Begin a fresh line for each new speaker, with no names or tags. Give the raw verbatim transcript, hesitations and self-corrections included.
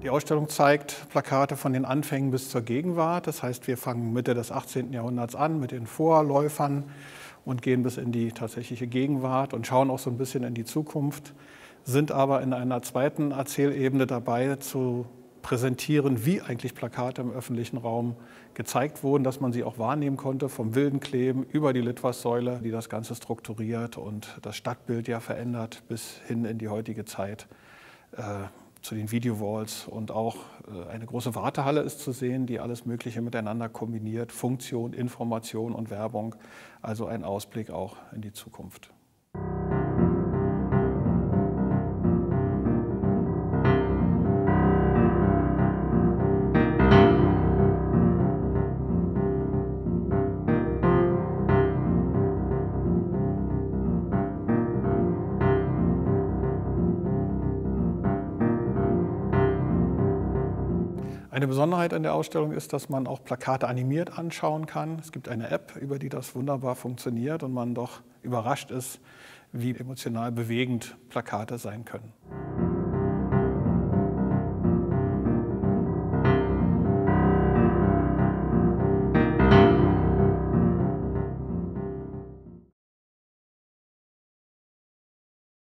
Die Ausstellung zeigt Plakate von den Anfängen bis zur Gegenwart. Das heißt, wir fangen Mitte des achtzehnten Jahrhunderts an mit den Vorläufern und gehen bis in die tatsächliche Gegenwart und schauen auch so ein bisschen in die Zukunft, sind aber in einer zweiten Erzählebene dabei zu präsentieren, wie eigentlich Plakate im öffentlichen Raum gezeigt wurden, dass man sie auch wahrnehmen konnte, vom wilden Kleben über die Litfaßsäule, die das Ganze strukturiert und das Stadtbild ja verändert, bis hin in die heutige Zeit. Äh, zu den Videowalls und auch eine große Wartehalle ist zu sehen, die alles Mögliche miteinander kombiniert, Funktion, Information und Werbung, also ein Ausblick auch in die Zukunft. Eine Besonderheit an der Ausstellung ist, dass man auch Plakate animiert anschauen kann. Es gibt eine App, über die das wunderbar funktioniert und man doch überrascht ist, wie emotional bewegend Plakate sein können.